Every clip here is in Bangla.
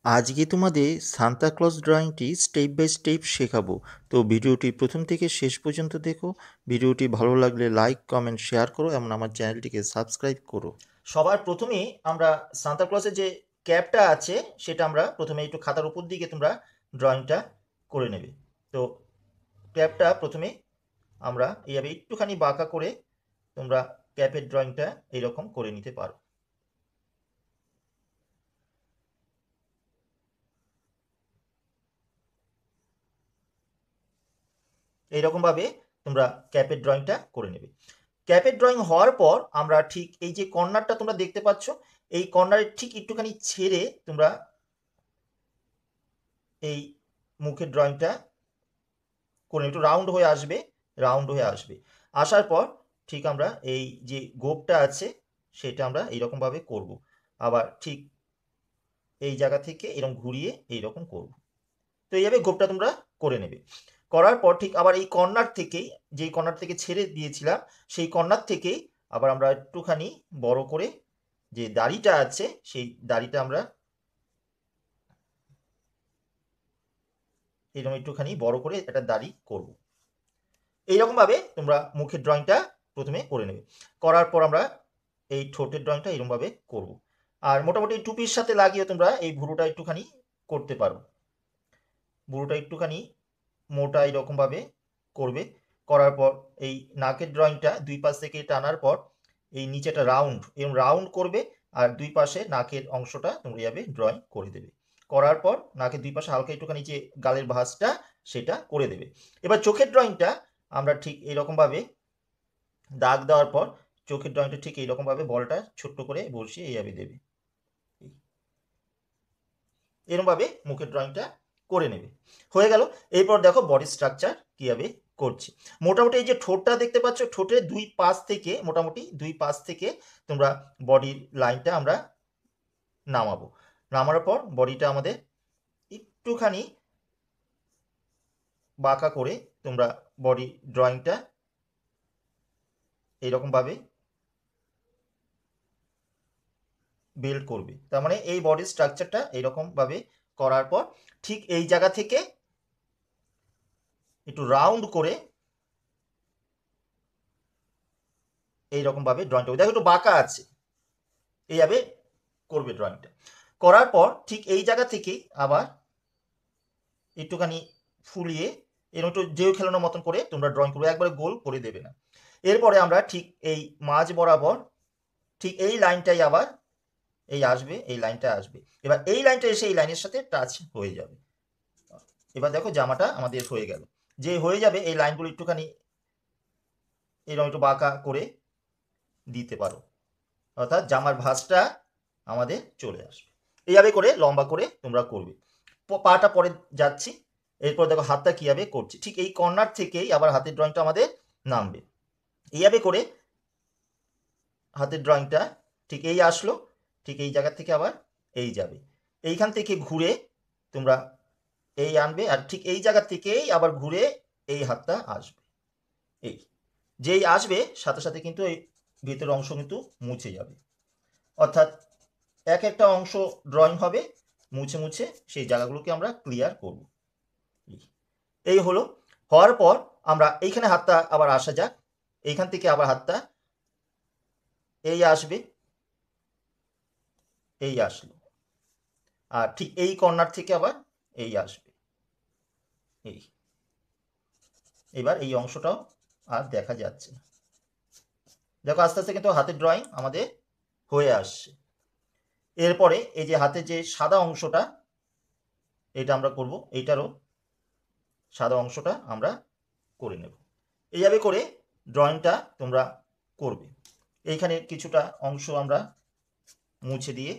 আজকে তোমাদের সান্তা ক্লজ ড্রয়িংটি স্টেপ বাই স্টেপ শেখাবো। তো ভিডিওটি প্রথম থেকে শেষ পর্যন্ত দেখো। ভিডিওটি ভালো লাগলে লাইক কমেন্ট শেয়ার করো এবং আমার চ্যানেলটিকে সাবস্ক্রাইব করো। সবার প্রথমেই আমরা সান্তা ক্লজের যে ক্যাপটা আছে সেটা আমরা প্রথমে একটু খাতার উপর দিকে তোমরা ড্রয়িংটা করে নেবে। তো ক্যাপটা প্রথমে আমরা এইভাবে একটুখানি বাঁকা করে তোমরা ক্যাপের ড্রয়িংটা এইরকম করে নিতে পারো। এইরকমভাবে তোমরা ক্যাপের ড্রয়িংটা করে নেবে। ক্যাপের ড্রয়িং হওয়ার পর আমরা ঠিক এই যে কর্নারটা তোমরা দেখতে পাচ্ছ, এই কর্নারের ঠিক একটুখানি ছেড়ে তোমরা এই মুখের ড্রয়িংটা করে একটু রাউন্ড হয়ে আসবে, রাউন্ড হয়ে আসবে। আসার পর ঠিক আমরা এই যে গোপটা আছে সেটা আমরা এইরকমভাবে করব। আবার ঠিক এই জায়গা থেকে এরকম ঘুরিয়ে এইরকম করব। তো এইভাবে গোপটা তোমরা করে নেবে। করার পর ঠিক আবার এই কর্নার থেকেই, যেই কর্নার থেকে ছেড়ে দিয়েছিলাম সেই কর্নার থেকেই আবার আমরা একটুখানি বড় করে যে দাড়িটা আছে সেই দাড়িটা আমরা এরকম একটুখানি বড় করে একটা দাড়ি করব। এইরকমভাবে তোমরা মুখের ড্রয়িংটা প্রথমে করে নেবে। করার পর আমরা এই ঠোঁটের ড্রয়িংটা এরকমভাবে করব। আর মোটামুটি টুপির সাথে লাগিয়ে তোমরা এই ভুরুটা একটুখানি করতে পারো। ভুরুটা একটুখানি মোটা এরকমভাবে করবে। করার পর এই নাকের ড্রয়িংটা দুই পাশ থেকে টানার পর এই নিচেটা রাউন্ড এরকম রাউন্ড করবে, আর দুই পাশে নাকের অংশটা তোমরা এইভাবে ড্রয়িং করে দেবে। করার পর নাকের দুই পাশে হালকা একটুখানি যে গালের ভাঁজটা সেটা করে দেবে। এবার চোখের ড্রয়িংটা আমরা ঠিক এইরকমভাবে দাগ দেওয়ার পর চোখের ড্রয়িংটা ঠিক এইরকমভাবে বলটা ছোট্ট করে বসিয়ে এইভাবে দেবে। এরকমভাবে মুখের ড্রয়িংটা করে নেবে। হয়ে গেল। এরপর দেখো বডি স্ট্রাকচার কীভাবে করছি। মোটামুটি এই যে ঠোঁটটা দেখতে পাচ্ছ, ঠোঁটের দুই পাশ থেকে মোটামুটি দুই পাশ থেকে তোমরা বডির লাইনটা আমরা নামাবো। নামানোর পর বডিটা আমাদের একটুখানি বাঁকা করে তোমরা বডি ড্রয়িংটা এইরকমভাবে বিল্ড করবে। তার মানে এই বডি স্ট্রাকচারটা এইরকমভাবে করার পর ঠিক এই জায়গা থেকে একটু রাউন্ড করে এইরকমভাবে ড্রয়িংটা দেখো একটু বাঁকা আছে, এইভাবে করবে ড্রয়িংটা। করার পর ঠিক এই জায়গা থেকেই আবার একটুখানি ফুলিয়ে এরকম একটু ঢেউ খেলানোর মতন করে তোমরা ড্রয়িং করবে, একবারে গোল করে দেবে না। এরপরে আমরা ঠিক এই মাঝ বরাবর ঠিক এই লাইনটাই আবার এই আসবে, এই লাইনটা আসবে। এবার এই লাইনটা এসে এই লাইনের সাথে টাচ হয়ে যাবে। এবার দেখো জামাটা আমাদের হয়ে গেল। যে হয়ে যাবে এই লাইনগুলো একটুখানি এরকম একটু বাঁকা করে দিতে পারো, অর্থাৎ জামার ভাঁজটা আমাদের চলে আসবে। এইভাবে করে লম্বা করে তোমরা করবে। পাটা পরে যাচ্ছি। এরপর দেখো হাতটা কীভাবে করছি। ঠিক এই কর্নার থেকেই আবার হাতের ড্রয়িংটা আমাদের নামবে। এইভাবে করে হাতের ড্রয়িংটা ঠিক এই আসলো, ঠিক এই জায়গা থেকে আবার এই যাবে। এইখান থেকে ঘুরে তোমরা এই আনবে, আর ঠিক এই জায়গা থেকেই আবার ঘুরে এই হাতটা আসবে। এই যেই আসবে সাথে সাথে কিন্তু এই ভেতরের অংশ কিন্তু মুছে যাবে, অর্থাৎ এক একটা অংশ ড্রয়িং হবে, মুছে মুছে সেই জায়গাগুলোকে আমরা ক্লিয়ার করব। এই হলো। হওয়ার পর আমরা এইখানে হাতটা আবার আসা যাক। এইখান থেকে আবার হাতটা এই আসবে, এই আসলো, আর ঠিক এই কর্নার থেকে আবার এই আসবে। এই এবার এই অংশটাও আর দেখা যাচ্ছে না। দেখো আস্তে আস্তে কিন্তু হাতের ড্রয়িং আমাদের হয়ে আসছে। এরপরে এই যে হাতের যে সাদা অংশটা এটা আমরা করব, এইটারও সাদা অংশটা আমরা করে নেব। এইভাবে করে ড্রয়িংটা তোমরা করবে। এইখানে কিছুটা অংশ আমরা মুছে দিয়ে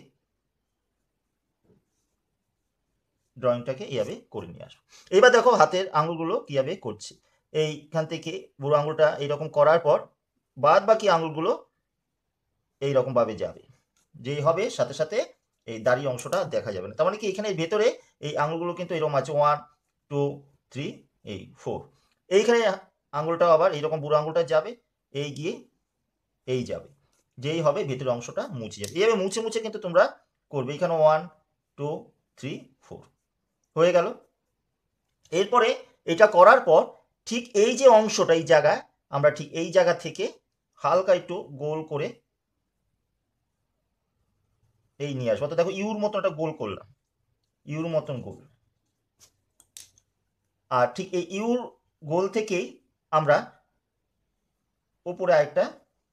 ড্রয়িংটাকে এইভাবে করে নিয়ে আসবো। এবার দেখো হাতের আঙুলগুলো কীভাবে করছি। এইখান থেকে বুড়ো আঙুলটা এইরকম করার পর বাদ বাকি আঙুলগুলো এইরকমভাবে যাবে। যেই হবে সাথে সাথে এই দাড়ি অংশটা দেখা যাবে না। তার মানে কি এখানে ভেতরে এই আঙুলগুলো কিন্তু এরকম আছে 1 2 3 এই 4। এইখানে আঙুলটাও আবার এইরকম বুড়ো আঙুলটা যাবে, এই গিয়ে এই যাবে। যেই হবে ভেতরের অংশটা মুছে যাবে। এইভাবে মুছে মুছে কিন্তু তোমরা করবে। এখানে 1 2 3 4 হয়ে গেল। এরপরে এটা করার পর ঠিক এই যে অংশটা, এই জায়গায় আমরা ঠিক এই জায়গা থেকে হালকা একটু গোল করে এই নিয়ে আসবো। তো দেখো ইউর মতন একটা গোল করলাম, ইউর মতন গোল। আর ঠিক এই ইউর গোল থেকেই আমরা উপরে আরেকটা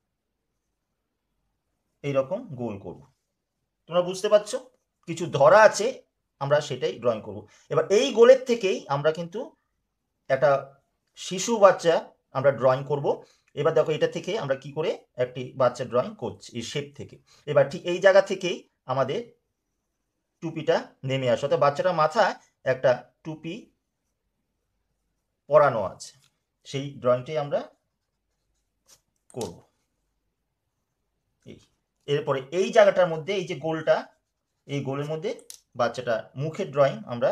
এইরকম গোল করব। তোমরা বুঝতে পারছো, কিছু ধরা আছে, আমরা সেটাই ড্রয়িং করব। এবার এই গোলের থেকেই আমরা কিন্তু একটা শিশু বাচ্চা আমরা ড্রয়িং করব। এবার দেখো এটা থেকে আমরা কি করে একটি বাচ্চা ড্রয়িং করছি এই শেপ থেকে। এবার ঠিক এই জায়গা থেকেই আমাদের টুপিটা নেমে আসে, অর্থাৎ বাচ্চাটার মাথায় একটা টুপি পরানো আছে, সেই ড্রয়িংটাই আমরা করব। এই এরপরে এই জায়গাটার মধ্যে এই যে গোলটা, এই গোলের মধ্যে বাচ্চাটা মুখের ড্রয়িং আমরা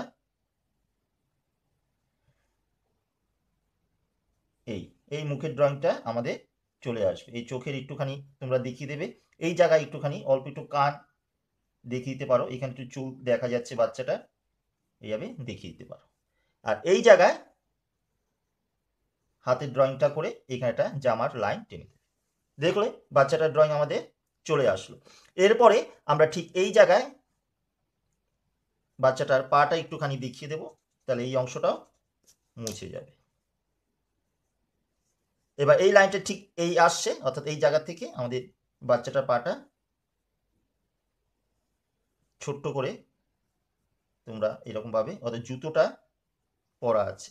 এই মুখের ড্রয়িংটা আমাদের চলে আসবে। এই চোখের একটুখানি তোমরা দেখিয়ে দেবে, এই জায়গায় একটুখানি অল্প একটু কান দেখিয়ে দিতে পারো, এখানে একটু চুল দেখা যাচ্ছে বাচ্চাটা, এইভাবে দেখিয়ে দিতে পারো। আর এই জায়গায় হাতের ড্রয়িংটা করে এখানে একটা জামার লাইন টেনে দেবে। দেখলে বাচ্চাটার ড্রয়িং আমাদের চলে আসলো। এরপরে আমরা ঠিক এই জায়গায় বাচ্চাটার পাটা একটুখানি দেখিয়ে দেব, তাহলে এই অংশটাও মুছে যাবে। এবার এই লাইনটা ঠিক এই আসছে, অর্থাৎ এই জায়গা থেকে আমাদের বাচ্চাটার পাটা ছোট্ট করে তোমরা এরকম ভাবে, অর্থাৎ জুতোটা পরা আছে,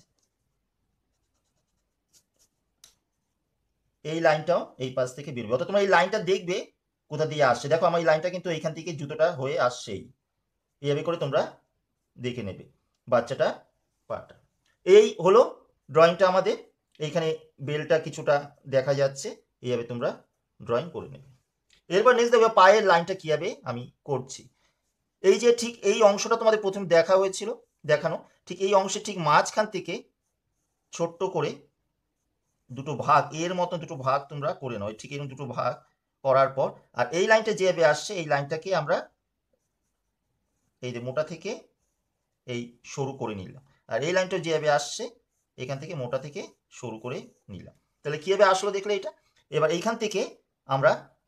এই লাইনটাও এই পাশ থেকে বেরোবে। অর্থাৎ তোমরা এই লাইনটা দেখবে কোথা দিয়ে আসছে। দেখো আমার এই লাইনটা কিন্তু এইখান থেকে জুতোটা হয়ে আসছেই, এইভাবে করে তোমরা দেখে নেবে বাচ্চাটা পাটা। এই হলো ড্রয়িংটা আমাদের। এইখানে বেলটা কিছুটা দেখা যাচ্ছে, এইভাবে তোমরা ড্রয়িং করে নেবে। এরপর নেক্সট দেখবে পায়ের লাইনটা কীভাবে আমি করছি। এই যে ঠিক এই অংশটা তোমাদের প্রথম দেখা হয়েছিল, দেখানো, ঠিক এই অংশের ঠিক মাঝখান থেকে ছোট্ট করে দুটো ভাগ, এর মতন দুটো ভাগ তোমরা করে নাও, ঠিক এরকম দুটো ভাগ করার পর, আর এই লাইনটা যেভাবে আসছে এই লাইনটাকে আমরা এই যে মোটা থেকে এই সরু করে নিলাম, আর এই লাইনটা যেভাবে আসছে এখান থেকে মোটা থেকে সরু করে নিলাম। তাহলে কীভাবে আসলো দেখলে এটা। এবার এইখান থেকে আমরা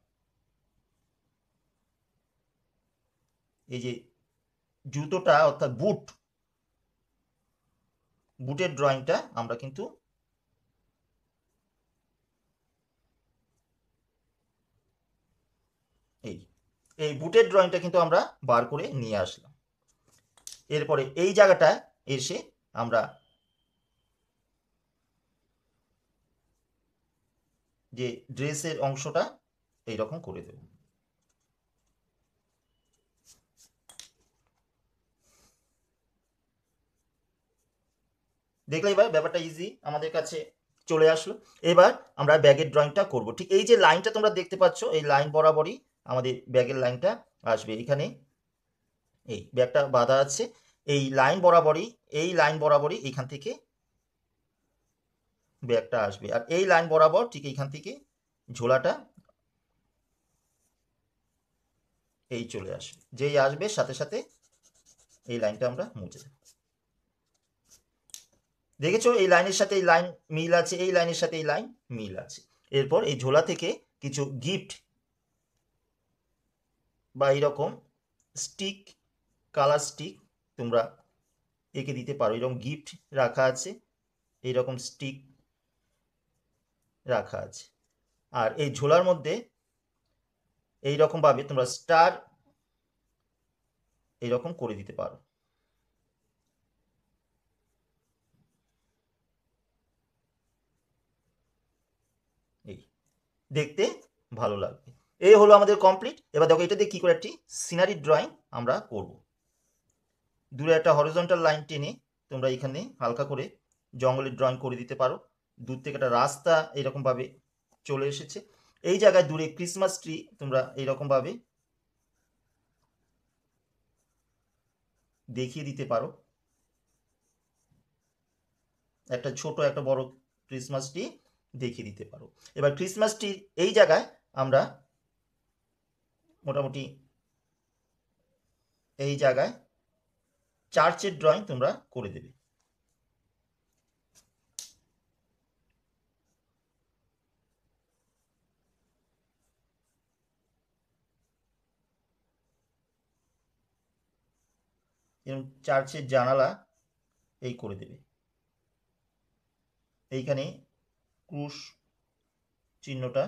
এই যে জুতোটা অর্থাৎ বুটের ড্রয়িংটা আমরা কিন্তু এই বুটের ড্রয়িংটা কিন্তু আমরা বার করে নিয়ে আসলাম। এরপরে এই জায়গাটায় এসে আমরা যে ড্রেসের অংশটা এইরকম করে দেব। দেখলে এবার ব্যাপারটা ইজি আমাদের কাছে চলে আসলো। এবার আমরা ব্যাগের ড্রয়িংটা করব। ঠিক এই যে লাইনটা তোমরা দেখতে পাচ্ছ, এই লাইন বরাবরই আমাদের ব্যাগের লাইনটা আসবে। এখানে এই ব্যাগটা বাঁধা আছে, এই লাইন বরাবরই এইখান থেকে ব্যাগটা আসবে, আর এই লাইন বরাবর ঠিক এইখান থেকে ঝোলাটা এই চলে আসবে। যেই আসবে সাথে সাথে এই লাইনটা আমরা মুছে দেব। দেখেছো এই লাইনের সাথে এই লাইন মিল আছে, এই লাইনের সাথে এই লাইন মিল আছে। এরপর এই ঝোলা থেকে কিছু গিফট বা এইরকম স্টিক, কালার স্টিক তোমরা এঁকে দিতে পারো। এরকম গিফট রাখা আছে, এইরকম স্টিক রাখা আছে। আর এই ঝোলার মধ্যে এইরকমভাবে তোমরা স্টার এইরকম করে দিতে পারো। এই দেখতে ভালো লাগবে। এই হলো আমাদের কমপ্লিট। এবার দেখো এটা দিয়ে কী করে একটি সিনারি ড্রয়িং আমরা করব। দূরে একটা হরিজন্টাল লাইন টেনে তোমরা এখানে হালকা করে জঙ্গলের ড্রয়িং করে দিতে পারো। দূর থেকে একটা রাস্তা এইরকমভাবে চলে এসেছে, এই জায়গায় দূরে ক্রিসমাস ট্রি তোমরা এইরকমভাবে দেখিয়ে দিতে পারো। একটা ছোট একটা বড় ক্রিসমাস ট্রি দেখিয়ে দিতে পারো। এবার ক্রিসমাস ট্রি এই জায়গায় আমরা মোটামুটি এই জায়গায় চার্চের ড্রয়িং তোমরা করে দেবে। এরকম চার্চের জানালা এই করে দেবে, এইখানে ক্রুশ চিহ্নটা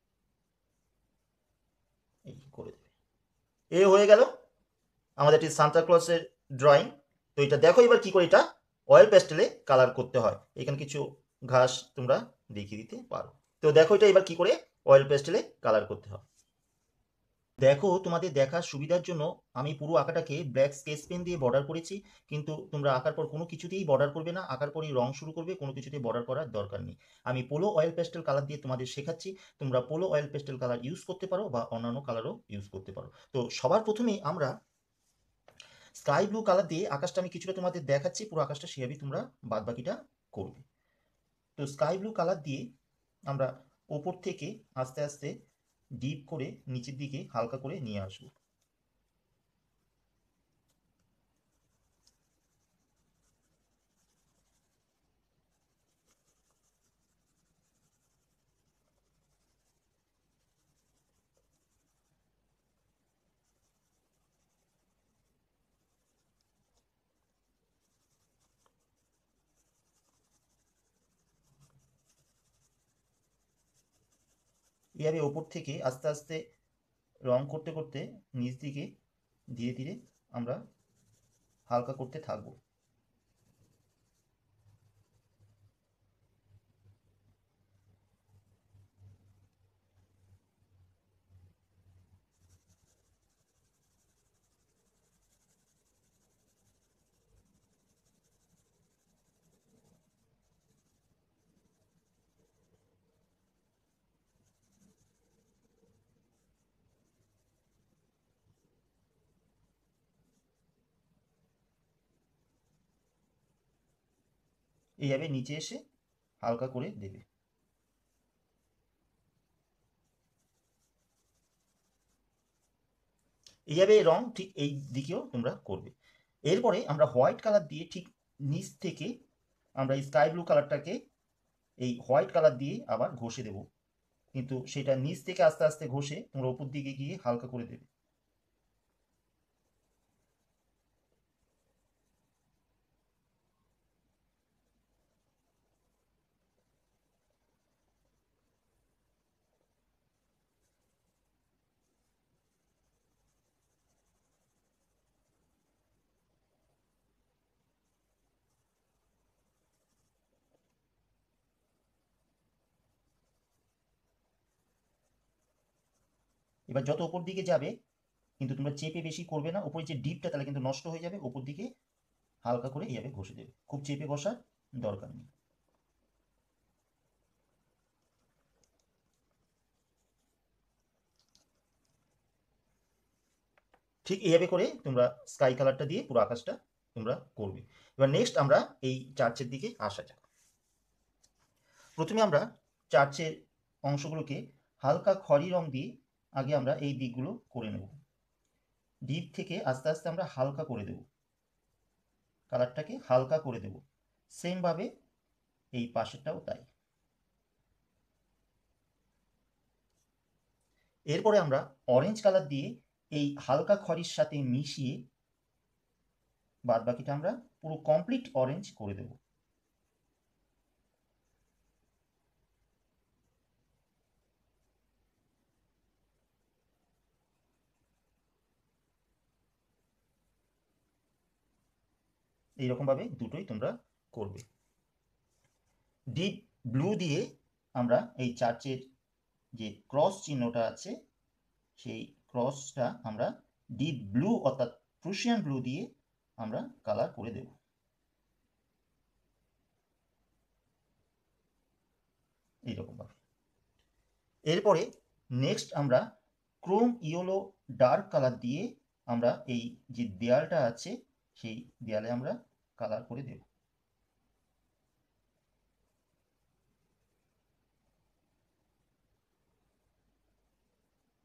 এই করে দেবে। এ হয়ে গেল আমাদের একটি সান্তাক্লজের ড্রয়িং। তো এটা দেখো এবার কি করে এটা অয়েল পেস্টেলে কালার করতে হয়। এখানে কিছু ঘাস তোমরা দেখিয়ে দিতে পারো। তো দেখো এটা এবার কি করে অয়েল পেস্টেলে কালার করতে হয়। দেখো তোমাদের দেখার সুবিধার জন্য আমি পুরো আঁকাটাকে ব্ল্যাক স্কেচ পেন দিয়ে বর্ডার করেছি, কিন্তু তোমরা আঁকার পর কোনো কিছুতেই বর্ডার করবে না, আঁকার পরই রং শুরু করবে, কোনো কিছুতেই বর্ডার করার দরকার নেই। আমি পোলো অয়েল পেস্টেল কালার দিয়ে তোমাদের শেখাচ্ছি, তোমরা পোলো অয়েল পেস্টেল কালার ইউজ করতে পারো বা অন্যান্য কালারও ইউজ করতে পারো। তো সবার প্রথমে আমরা স্কাই ব্লু কালার দিয়ে আকাশটা আমি কিছুটা তোমাদের দেখাচ্ছি, পুরো আকাশটা সেভাবেই তোমরা বাদ বাকিটা করবে। তো স্কাই ব্লু কালার দিয়ে আমরা ওপর থেকে আস্তে আস্তে ডিপ করে নিচের দিকে হালকা করে নিয়ে আসবো। এইভাবে ওপর থেকে আস্তে আস্তে রং করতে করতে নিচ দিকে ধীরে ধীরে আমরা হালকা করতে থাকবো। এইভাবে নিচে এসে হালকা করে দেবে। এইভাবে রং ঠিক এই দিকেও তোমরা করবে। এরপরে আমরা হোয়াইট কালার দিয়ে ঠিক নিচ থেকে আমরা এই স্কাই ব্লু কালারটাকে এই হোয়াইট কালার দিয়ে আবার ঘষে দেব, কিন্তু সেটা নিচ থেকে আস্তে আস্তে ঘষে তোমরা উপর দিকে গিয়ে হালকা করে দেবে। এবার যত উপর দিকে যাবে কিন্তু তোমরা চেপে বেশি করবে না, উপরে যে ডিপটা তাহলে কিন্তু নষ্ট হয়ে যাবে, উপর দিকে হালকা করে এইভাবে ঘষে দেবে, খুব চেপে ঘষার দরকার নেই। ঠিক এইভাবে করে তোমরা স্কাই কালারটা দিয়ে পুরো আকাশটা তোমরা করবে। এবার নেক্সট আমরা এই চার্চের দিকে আসা যাক। প্রথমে আমরা চার্চের অংশগুলোকে হালকা খয়েরি রং দিয়ে আগে আমরা এই দিকগুলো করে নেব। ডিপ থেকে আস্তে আস্তে আমরা হালকা করে দেব, কালারটাকে হালকা করে দেব। সেমভাবে এই পাশেরটাও তাই। এরপরে আমরা অরেঞ্জ কালার দিয়ে এই হালকা খয়েরির সাথে মিশিয়ে বাদ বাকিটা আমরা পুরো কমপ্লিট অরেঞ্জ করে দেব। এইরকমভাবে দুটোই তোমরা করবে। ডিপ ব্লু দিয়ে আমরা এই চার্চের যে ক্রস চিহ্নটা আছে সেই ক্রসটা আমরা ডিপ ব্লু অর্থাৎ প্রুশিয়ান ব্লু দিয়ে আমরা কালার করে দেব। এইরকমভাবে। এরপরে নেক্সট আমরা ক্রোম ইয়েলো ডার্ক কালার দিয়ে আমরা এই যে দেয়ালটা আছে সেই দেয়ালে আমরা কালার করে দেব।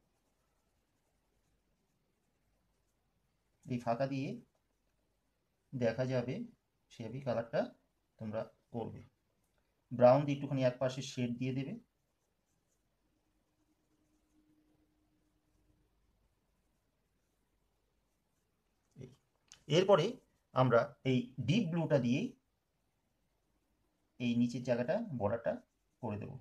এই ফাঁকা দিয়ে দেখা যাবে সেভাবেই কালারটা তোমরা করবে। ব্রাউন দিয়ে একটুখানি এক পাশে শেড দিয়ে দেবে। এরপরে আমরা এই ডিপ ব্লুটা দিয়ে এই নিচের জায়গাটা বর্ডারটা করে দেব।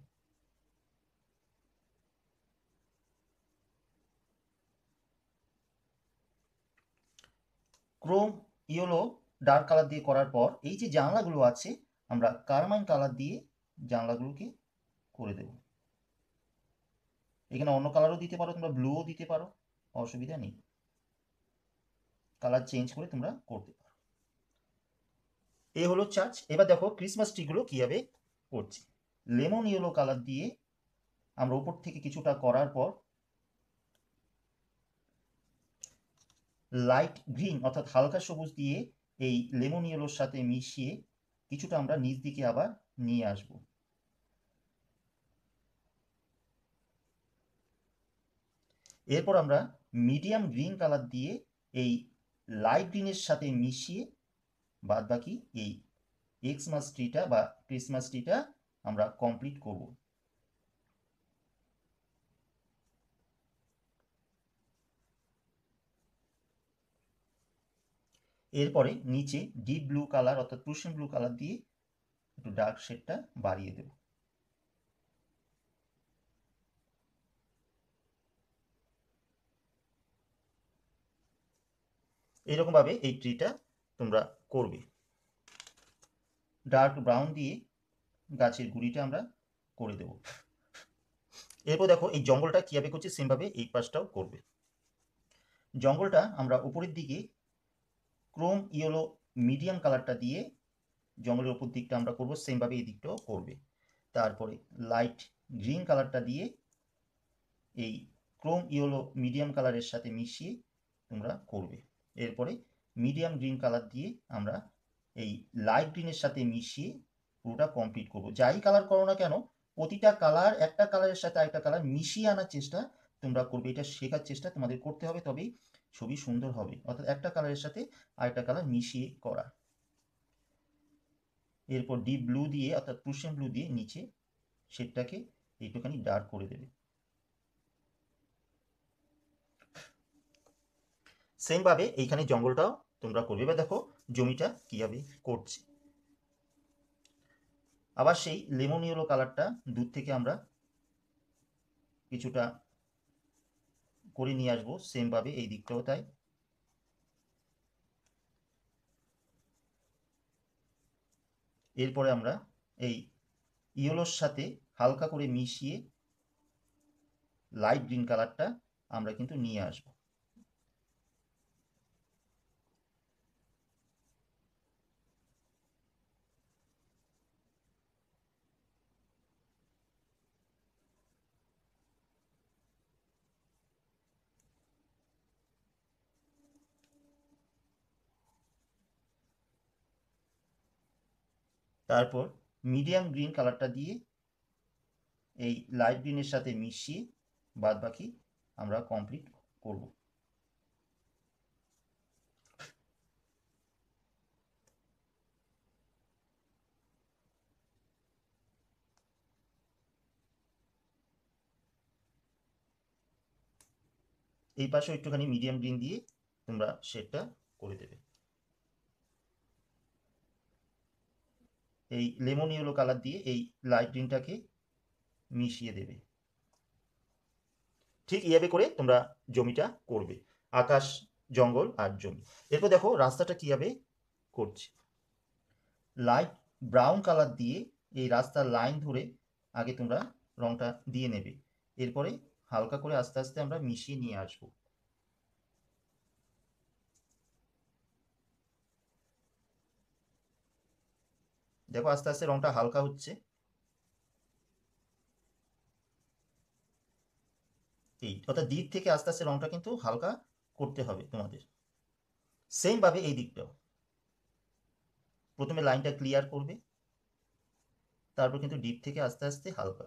ক্রোম ইয়েলো ডার্ক কালার দিয়ে করার পর এই যে জানলাগুলো আছে আমরা কারমাইন কালার দিয়ে জানলাগুলোকে করে দেব। এখানে অন্য কালারও দিতে পারো, তোমরা ব্লুও দিতে পারো, অসুবিধা নেই, কালার চেঞ্জ করে তোমরা করতে পারো। এই হলো চার্চ। এবার দেখো ক্রিসমাস ট্রিগুলো কীভাবে করছি। লেমন ইয়েলো কালার দিয়ে আমরা উপর থেকে কিছুটা করার পর লাইট গ্রিন অর্থাৎ হালকা সবুজ দিয়ে এই লেমন ইয়েলোর সাথে মিশিয়ে কিছুটা আমরা নিচ দিকে আবার নিয়ে আসব। এরপর আমরা মিডিয়াম গ্রিন কালার দিয়ে এই লাইট গ্রিনের সাথে মিশিয়ে বাদ বাকি এই এক্সমাস ট্রিটা বা ক্রিসমাস ট্রিটা আমরা কমপ্লিট করব। এরপরে নিচে ডিপ ব্লু কালার অর্থাৎ প্রুশিয়ান ব্লু কালার দিয়ে একটু ডার্ক শেডটা বাড়িয়ে দেব। এরকমভাবে এই ট্রিটা তোমরা করবে। ডার্ক ব্রাউন দিয়ে গাছের গুঁড়িটা আমরা করে দেব। এরপর দেখো এই জঙ্গলটা কীভাবে করছি সেমভাবে এই পাশটাও করবে। জঙ্গলটা আমরা উপরের দিকে ক্রোম ইয়েলো মিডিয়াম কালারটা দিয়ে জঙ্গলের উপর দিকটা আমরা করবো, সেমভাবে এই দিকটাও করবে। তারপরে লাইট গ্রিন কালারটা দিয়ে এই ক্রোম ইয়েলো মিডিয়াম কালারের সাথে মিশিয়ে তোমরা করবে। এরপরে মিডিয়াম গ্রিন কালার দিয়ে আমরা এই লাইট গ্রিনের সাথে মিশিয়ে পুরোটা কমপ্লিট করব। যাই কালার করো না কেন প্রতিটা কালার একটা কালারের সাথে আরেকটা কালার মিশিয়ে আনার চেষ্টা তোমরা করবে, এটা শেখার চেষ্টা তোমাদের করতে হবে, তবেই ছবি সুন্দর হবে, অর্থাৎ একটা কালারের সাথে আরেকটা কালার মিশিয়ে করা। এরপর ডিপ ব্লু দিয়ে অর্থাৎ প্রুশিয়ান ব্লু দিয়ে নিচে শেডটাকে একটুখানি ডার্ক করে দেবে। সেমভাবে এইখানে জঙ্গলটাও তোমরা করবে। এবার দেখো জমিটা কীভাবে করছে। আবার সেই লেমন ইয়েলো কালারটা দূর থেকে আমরা কিছুটা করে নিয়ে আসবো, সেমভাবে এই দিকটাও তাই। এরপরে আমরা এই ইয়েলোর সাথে হালকা করে মিশিয়ে লাইট গ্রিন কালারটা আমরা কিন্তু নিয়ে আসবো। তারপর মিডিয়াম গ্রিন কালারটা দিয়ে এই লাইট গ্রিনের সাথে মিশিয়ে বাদ বাকি আমরা কমপ্লিট করব। এই পাশেও একটুখানি মিডিয়াম গ্রিন দিয়ে তোমরা শেডটা করে দেবে। এই লেমন ইয়েলো কালার দিয়ে এই লাইট গ্রিনটাকে মিশিয়ে দেবে। ঠিক এইভাবে করে তোমরা জমিটা করবে, আকাশ জঙ্গল আর জমি। এরপর দেখো রাস্তাটা কীভাবে করছি। লাইট ব্রাউন কালার দিয়ে এই রাস্তার লাইন ধরে আগে তোমরা রংটা দিয়ে নেবে, এরপরে হালকা করে আস্তে আস্তে আমরা মিশিয়ে নিয়ে আসবো। দেখো আস্তে আস্তে রংটা হালকা হচ্ছে। এই অর্থাৎ দিক থেকে আস্তে আস্তে রংটা কিন্তু হালকা করতে হবে তোমাদের। সেমভাবে এই দিকটাও প্রথমে লাইনটা ক্লিয়ার করবে, তারপর কিন্তু ডিপ থেকে আস্তে আস্তে হালকা।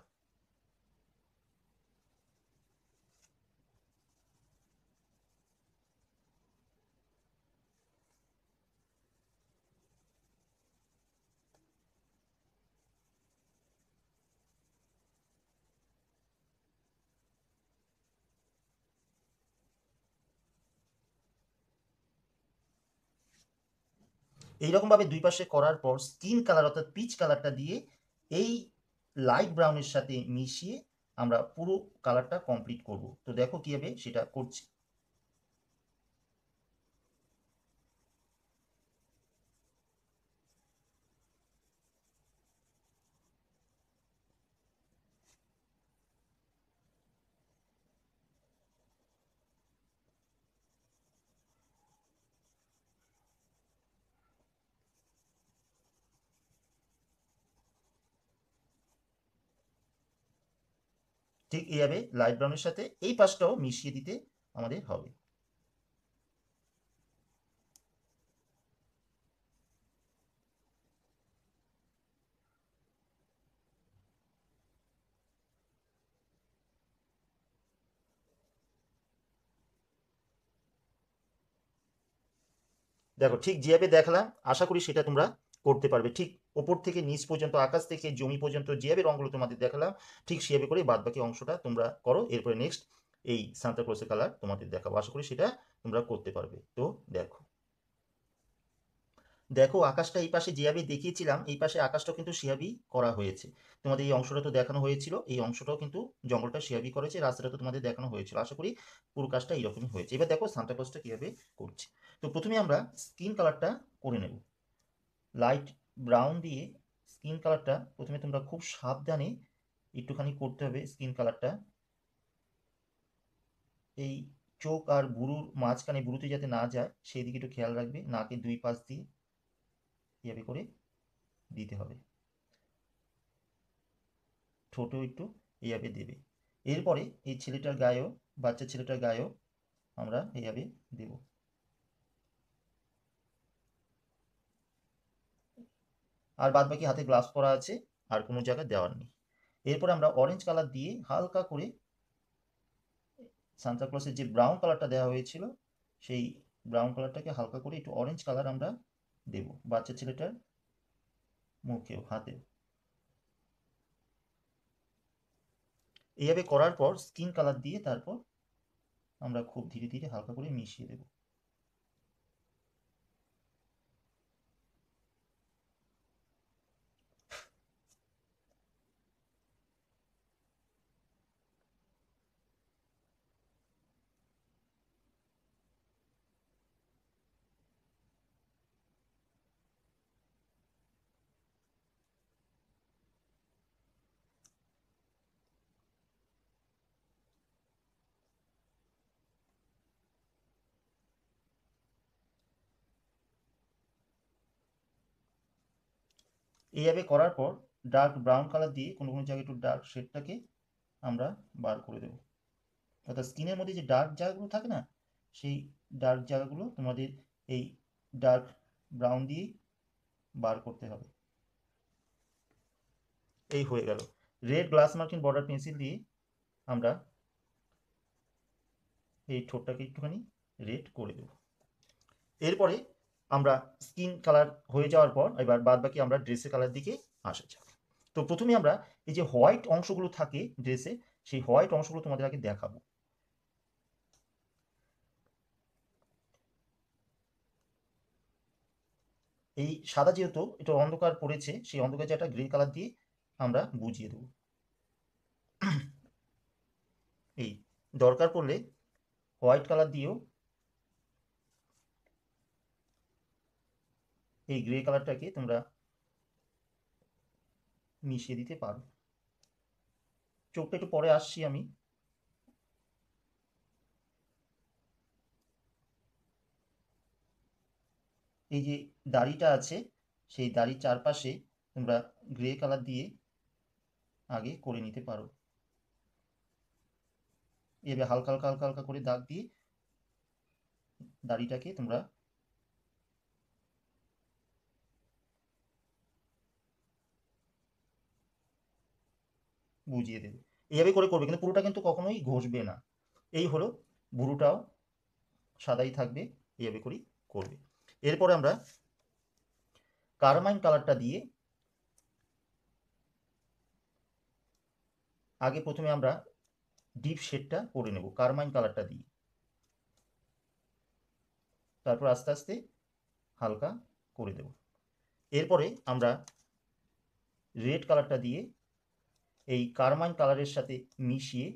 এইরকমভাবে দুই পাশে করার পর স্কিন কালার অর্থাৎ পিচ কালারটা দিয়ে এই লাইট ব্রাউনের সাথে মিশিয়ে আমরা পুরো কালারটা কমপ্লিট করব। তো দেখো কীভাবে সেটা করছি। ঠিক এইভাবে লাইট ব্রাউনের সাথে এই পাশটাও মিশিয়ে দিতে আমাদের হবে। দেখো ঠিক যেভাবে দেখালাম আশা করি সেটা তোমরা করতে পারবে। ঠিক ওপর থেকে নিচ পর্যন্ত, আকাশ থেকে জমি পর্যন্ত যেভাবে রঙগুলো তোমাদের দেখালাম ঠিক সেভাবে করে বাদ বাকি অংশটা তোমরা করো। এরপরে নেক্সট এই সান্তা ক্লজের কালার তোমাদের দেখাবো, আশা করি সেটা তোমরা করতে পারবে। তো দেখো দেখো আকাশটা এই পাশে যেভাবে দেখিয়েছিলাম এই পাশে আকাশটাও কিন্তু সেভাবেই করা হয়েছে। তোমাদের এই অংশটা তো দেখানো হয়েছিল, এই অংশটাও কিন্তু জঙ্গলটা সেভাবেই করেছে, রাস্তাটা তো তোমাদের দেখানো হয়েছিল। আশা করি পুরো কাজটা এইরকমই হয়েছে। এবার দেখো সান্তা ক্লজটা কীভাবে করছে। তো প্রথমে আমরা স্কিন কালারটা করে নেব। লাইট ব্রাউন দিয়ে স্কিন কালারটা প্রথমে তোমরা খুব সাবধানে একটুখানি করতে হবে। স্কিন কালারটা এই চোখ আর ভুরুর মাঝখানে, ভুরুতে যাতে না যায় সেই দিকে একটু খেয়াল রাখবে। নাকে দুই পাশ দিয়ে এভাবে করে দিতে হবে, ঠোঁটেও একটু এইভাবে দেবে। এরপরে এই ছেলেটার গায়েও, বাচ্চা ছেলেটার গায়েও আমরা এইভাবে দেব। আর বাদ বাকি হাতে গ্লাভস পরা আছে, আর কোনো জায়গায় দেওয়ার নেই। এরপর আমরা অরেঞ্জ কালার দিয়ে হালকা করে সান্তা ক্লজের যে ব্রাউন কালারটা দেওয়া হয়েছিল সেই ব্রাউন কালারটাকে হালকা করে একটু অরেঞ্জ কালার আমরা দেব বাচ্চা ছেলেটার মুখেও, হাতেও। এইভাবে করার পর স্কিন কালার দিয়ে তারপর আমরা খুব ধীরে ধীরে হালকা করে মিশিয়ে দেব। এইভাবে করার পর ডার্ক ব্রাউন কালার দিয়ে কোনো কোনো জায়গায় একটু ডার্ক শেডটাকে আমরা বার করে দেব। অর্থাৎ স্কিনের মধ্যে যে ডার্ক জায়গাগুলো থাকে না, সেই ডার্ক জায়গাগুলো তোমাদের এই ডার্ক ব্রাউন দিয়েই বার করতে হবে। এই হয়ে গেল। Red glass marking border pencil দিয়ে আমরা এই ঠোঁটটাকে একটুখানি রেড করে দেব। এরপরে আমরা স্কিন কালার হয়ে যাওয়ার পর এবার বাদ বাকি আমরা ড্রেসের কালার দিকে আসা যাক। তো প্রথমে আমরা এই যে হোয়াইট অংশগুলো থাকে ড্রেসে, সেই হোয়াইট অংশগুলো তোমাদের আগে দেখাবো। এই সাদা যেহেতু এটা অন্ধকার পড়েছে, সেই অন্ধকার জায়গাটা গ্রে কালার দিয়ে আমরা বুঝিয়ে দেবো। এই দরকার পড়লে হোয়াইট কালার দিয়েও এই গ্রে কালারটাকে তোমরা মিশিয়ে দিতে পারো। চোখটা একটু পরে আসছি আমি। এই যে দাড়িটা আছে সেই দাড়ির চারপাশে তোমরা গ্রে কালার দিয়ে আগে করে নিতে পারো। এভাবে হালকা হালকা হালকা হালকা করে দাগ দিয়ে দাড়িটাকে তোমরা বুঝিয়ে দেবে। এইভাবে করে করবে, কিন্তু পুরোটা কিন্তু কখনোই ঘষবে না। এই হলো, বুড়োটাও সাদাই থাকবে, এইভাবে করেই করবে। এরপরে আমরা কারমাইন কালারটা দিয়ে আগে প্রথমে আমরা ডিপ শেডটা করে নেব কারমাইন কালারটা দিয়ে, তারপর আস্তে আস্তে হালকা করে দেব। এরপরে আমরা রেড কালারটা দিয়ে এই কারমাইন কালারের সাথে মিশিয়ে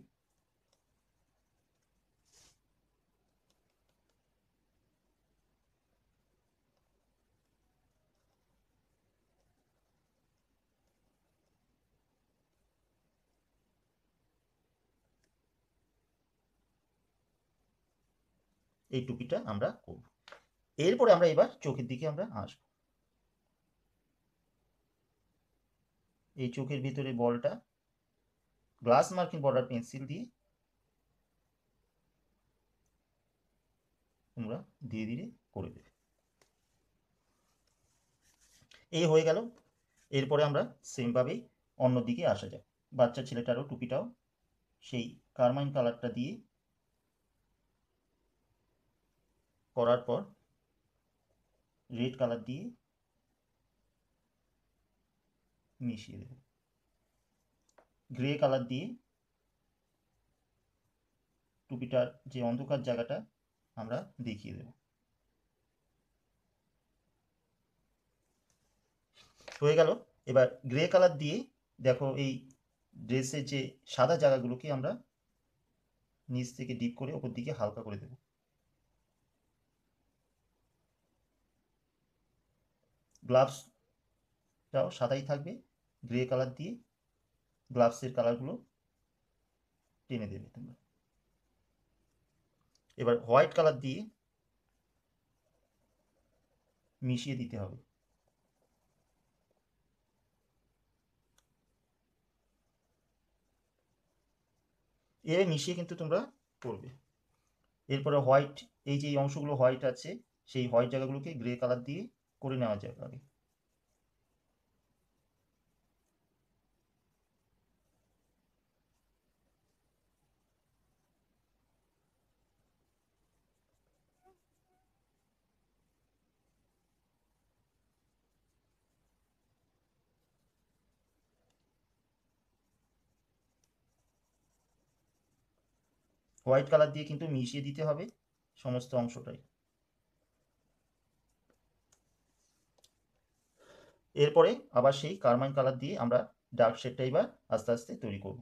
এই টুপিটা আমরা করব। এরপরে আমরা এবার চোখের দিকে আমরা আসব। এই চোখের ভিতরে বলটা গ্লাস মার্কিং বর্ডার পেন্সিল দিয়ে তোমরা ধীরে ধীরে করে দেবে। এই হয়ে গেল। এরপরে আমরা সেমভাবেই অন্য দিকে আসা যাক। বাচ্চা ছেলেটারও টুপিটাও সেই কারমাইন কালারটা দিয়ে করার পর রেড কালার দিয়ে মিশিয়ে দেব। গ্রে কালার দিয়ে টুপিটার যে অন্ধকার জায়গাটা আমরা দেখিয়ে দেব। হয়ে গেল। এবার গ্রে কালার দিয়ে দেখো এই ড্রেসের যে সাদা জায়গাগুলোকে আমরা নিচ থেকে ডিপ করে ওপর দিকে হালকা করে দেব। গ্লাভসটাও সাদাই থাকবে। গ্রে কালার দিয়ে গ্লাভসের কালারগুলো টেনে দেবে তোমরা। এবার হোয়াইট কালার দিয়ে মিশিয়ে দিতে হবে। এভাবে মিশিয়ে কিন্তু তোমরা করবে। এরপরে হোয়াইট, এই যে অংশগুলো হোয়াইট আছে সেই হোয়াইট জায়গাগুলোকে গ্রে কালার দিয়ে করে নেওয়া যাক আগে। হোয়াইট কালার দিয়ে কিন্তু মিশিয়ে দিতে হবে সমস্ত অংশটাই। এরপরে আবার সেই কারমাইন কালার দিয়ে আমরা ডার্ক শেডটা এবার আস্তে আস্তে তৈরি করব।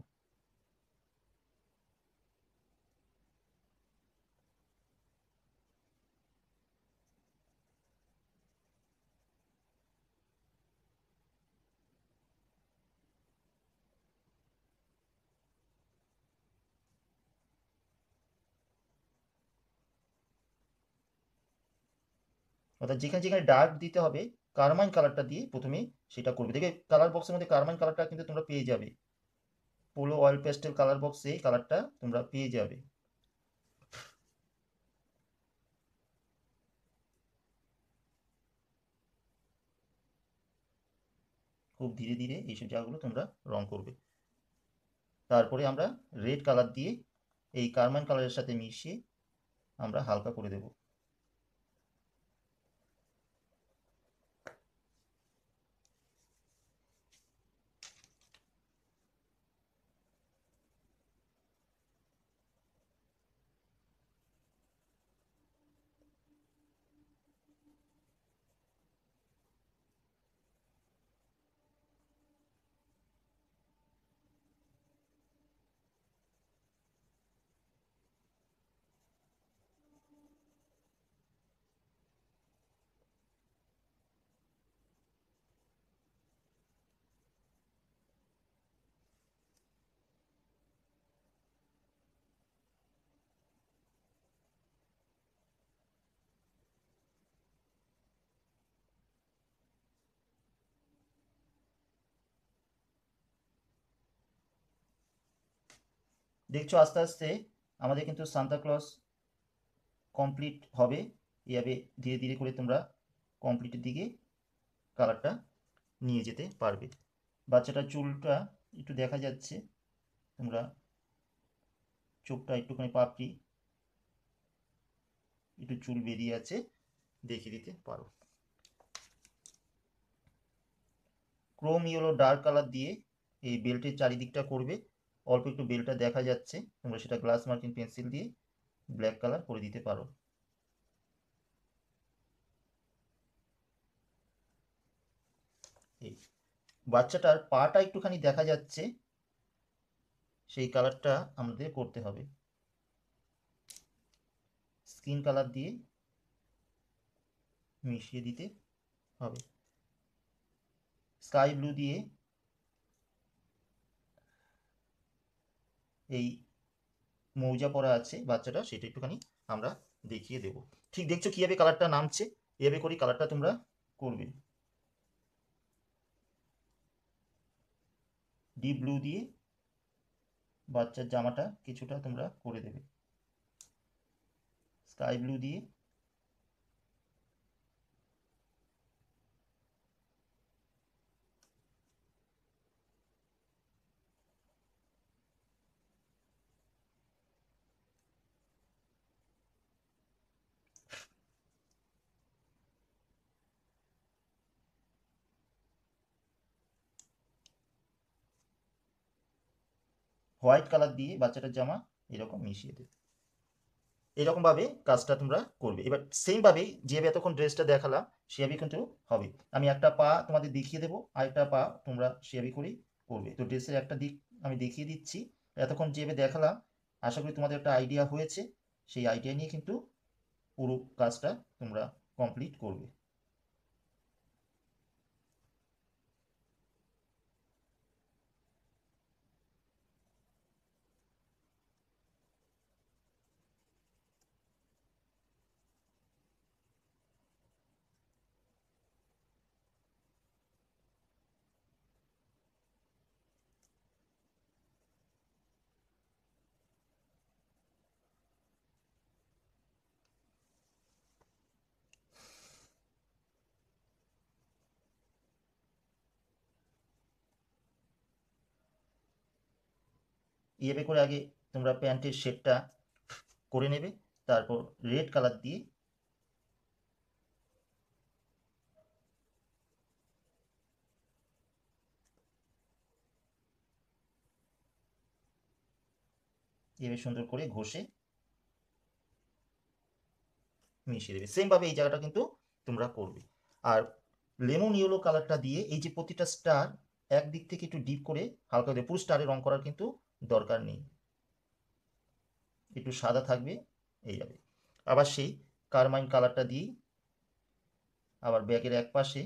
অর্থাৎ যেখানে যেখানে ডার্ক দিতে হবে কারমাইন কালারটা দিয়ে প্রথমে সেটা করবে। দেখবে কালার বক্সের মধ্যে কারমাইন কালারটা কিন্তু তোমরা পেয়ে যাবে। পোলো অয়েল পেস্টেল কালার বক্সে এই কালারটা তোমরা পেয়ে যাবে। খুব ধীরে ধীরে এইসব জায়গাগুলো তোমরা রং করবে। তারপরে আমরা রেড কালার দিয়ে এই কারমাইন কালারের সাথে মিশিয়ে আমরা হালকা করে দেব। দেখছো আস্তে আস্তে আমাদের কিন্তু সান্তাক্লজ কমপ্লিট হবে। এইভাবে ধীরে ধীরে করে তোমরা কমপ্লিটের দিকে কালারটা নিয়ে যেতে পারবে। বাচ্চাটার চুলটা একটু দেখা যাচ্ছে, তোমরা চোখটা একটুখানি পাপড়ি একটু চুল বেরিয়ে আছে দেখিয়ে দিতে পারো। ক্রোম ইয়েলো ডার্ক কালার দিয়ে এই বেল্টের চারিদিকটা করবে। অল্প একটু বেলটা দেখা যাচ্ছে, তোমরা সেটা গ্লাস মার্কিং পেন্সিল দিয়ে ব্ল্যাক কালার করে দিতে পারো। এই বাচ্চাটার পাটা একটুখানি দেখা যাচ্ছে, সেই কালারটা আমাদের করতে হবে। স্কিন কালার দিয়ে মিশিয়ে দিতে হবে। স্কাই ব্লু দিয়ে এই মৌজা পরা আছে বাচ্চাটা, সেটা একটুখানি আমরা দেখিয়ে দেব। ঠিক দেখছো কিভাবে কালারটা নামছে, এভাবে করে কালারটা তোমরা করবে। ডিপ ব্লু দিয়ে বাচ্চার জামাটা কিছুটা তোমরা করে দেবে। স্কাই ব্লু দিয়ে হোয়াইট কালার দিয়ে বাচ্চাটার জামা এরকম মিশিয়ে দেবে। এরকমভাবে কাজটা তোমরা করবে। এবার সেমভাবেই যেভাবে এতক্ষণ ড্রেসটা দেখালাম সেভাবেই কিন্তু হবে। আমি একটা পা তোমাদের দেখিয়ে দেবো, আরেকটা পা তোমরা সেভাবে করেই করবে। তো ড্রেসের একটা দিক আমি দেখিয়ে দিচ্ছি। এতক্ষণ যেভাবে দেখালাম আশা করি তোমাদের একটা আইডিয়া হয়েছে। সেই আইডিয়া নিয়ে কিন্তু পুরো কাজটা তোমরা কমপ্লিট করবে। এভাবে করে আগে তোমরা প্যান্টের শেপটা করে নেবে, তারপর রেড কালার দিয়ে এভাবে সুন্দর করে ঘষে মিশিয়ে দেবে। সেমভাবে এই জায়গাটা কিন্তু তোমরা করবে। আর লেমন ইয়েলো কালারটা দিয়ে এই যে প্রতিটা স্টার একদিক থেকে একটু ডিপ করে হালকা করে, পুরো স্টারে রং করার কিন্তু দরকার নেই, একটু সাদা থাকবে এই যাবে। আবার সেই কারমাইন কালারটা দিয়েই আবার ব্যাগের এক পাশে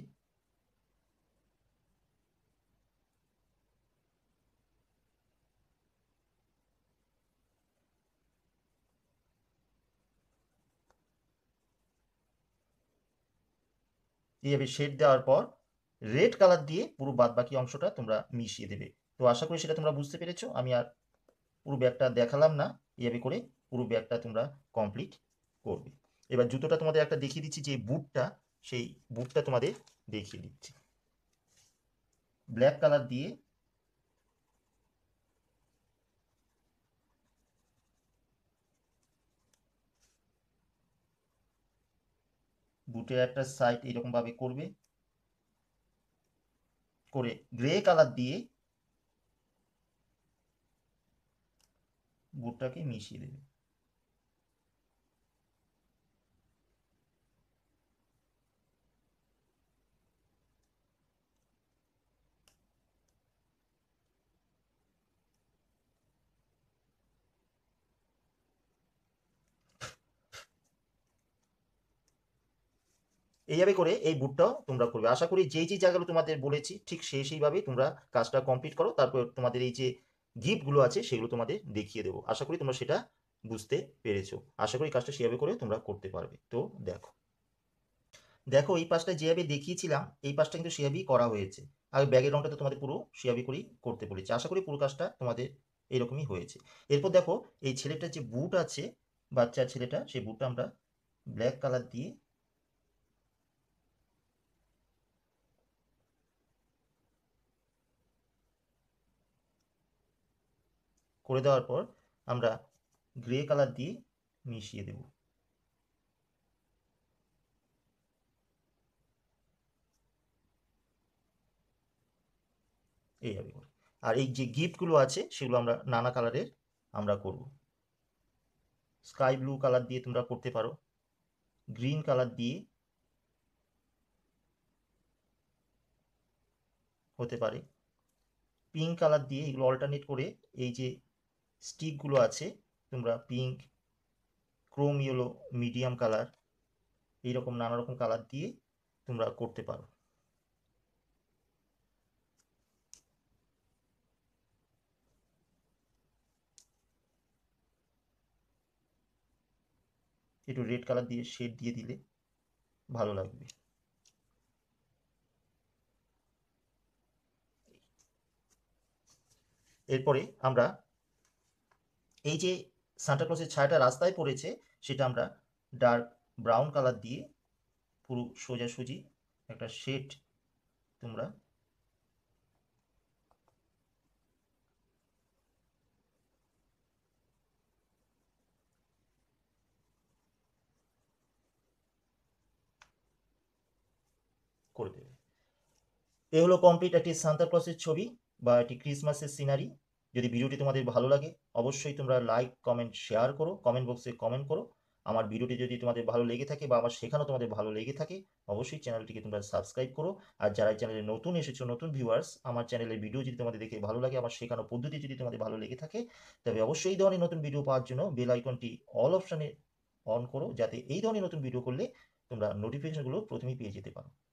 এইভাবে শেড দেওয়ার পর রেড কালার দিয়ে পুরো বাদ বাকি অংশটা তোমরা মিশিয়ে দেবে। তো আশা করি সেটা তোমরা বুঝতে পেরেছো। আমি আর পুরো ব্যাগটা দেখালাম না, এভাবে করে পুরো ব্যাগটা তোমরা কমপ্লিট করবে। এবার জুতোটা তোমাদের একটা দেখিয়ে দিচ্ছি, যে বুটটা, সেই বুটটা তোমাদের দেখিয়ে দিচ্ছি। ব্ল্যাক কালার দিয়ে বুটের একটা সাইড এরকম ভাবে করবে, করে গ্রে কালার দিয়ে বুটটাকে মিশিয়ে দেবে। এইভাবে করে এই বুটটাও তোমরা করবে। আশা করি যেই যে জায়গাগুলো তোমাদের বলেছি ঠিক সেইভাবেই তোমরা কাজটা কমপ্লিট করো। তারপর তোমাদের এই যে গিফটগুলো আছে সেগুলো তোমাদের দেখিয়ে দেবো। আশা করি তোমরা সেটা বুঝতে পেরেছো। আশা করি কাজটা সেভাবে করে তোমরা করতে পারবে। তো দেখো, দেখো এই পাশটা যেভাবে দেখিয়েছিলাম এই পাশটা কিন্তু সেভাবেই করা হয়েছে। আর ব্যাগের রংটা তো তোমাদের পুরো সেভাবে করেই করতে বলেছি। আশা করি পুরো কাজটা তোমাদের এরকমই হয়েছে। এরপর দেখো এই ছেলেটার যে বুট আছে, বাচ্চা ছেলেটা, সেই বুটটা আমরা ব্ল্যাক কালার দিয়ে করে দেওয়ার পর আমরা গ্রে কালার দিয়ে মিশিয়ে দেব এইভাবে করে। আর এই যে গিফটগুলো আছে সেগুলো আমরা নানা কালারের আমরা করব। স্কাই ব্লু কালার দিয়ে তোমরা করতে পারো, গ্রিন কালার দিয়ে, হতে পারে। পিঙ্ক কালার দিয়ে এগুলো অল্টারনেট করে এই যে স্টিকগুলো আছে তোমরা pink, chrome yellow, medium colour, এইরকম নানা রকম কালার দিয়ে তোমরা করতে পারো। একটু রেড কালার দিয়ে শেড দিয়ে দিলে ভালো লাগবে। এরপরে আমরা এই যে সান্টা ক্লজের ছায়াটা রাস্তায় পড়েছে সেটা আমরা ডার্ক ব্রাউন কালার দিয়ে পুরো সোজাসুজি একটা শেড তোমরা করে দেবে। এ হলো কমপ্লিট একটি সান্তা ক্লজের ছবি বা একটি ক্রিসমাসের সিনারি। যদি ভিডিওটি তোমাদের ভালো লাগে অবশ্যই তোমরা লাইক, কমেন্ট, শেয়ার করো, কমেন্ট বক্সে কমেন্ট করো। আমার ভিডিওটি যদি তোমাদের ভালো লেগে থাকে বা আমার শেখানো তোমাদের ভালো লেগে থাকে অবশ্যই চ্যানেলটিকে তোমরা সাবস্ক্রাইব করো। আর যারা চ্যানেলে নতুন এসেছো, নতুন ভিউয়ার্স, আমার চ্যানেলের ভিডিও যদি তোমাদের দেখে ভালো লাগে, আমার শেখানো পদ্ধতি যদি তোমাদের ভালো লেগে থাকে, তবে অবশ্যই এই ধরনের নতুন ভিডিও পাওয়ার জন্য বেল আইকনটি অল অপশানে অন করো, যাতে এই ধরনের নতুন ভিডিও করলে তোমরা নোটিফিকেশনগুলো প্রথমেই পেয়ে যেতে পারো।